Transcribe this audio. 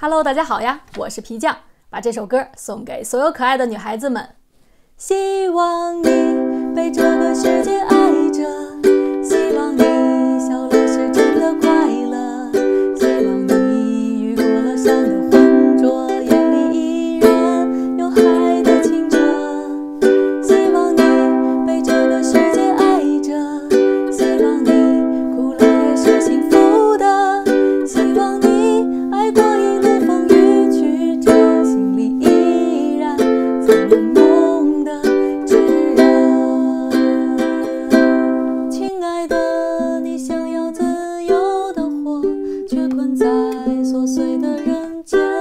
Hello， 大家好呀，我是皮酱，把这首歌送给所有可爱的女孩子们。希望你被这个世界爱着，希望你笑了是真的快乐，希望你遇过了山的浑浊，眼里依然有海的清澈。希望你被这个世界爱着，希望你哭了也是幸福的，希望你爱过一路风雨曲折，心里依然藏着梦的炙热。亲爱的，你想要自由的活，却困在琐碎的人间。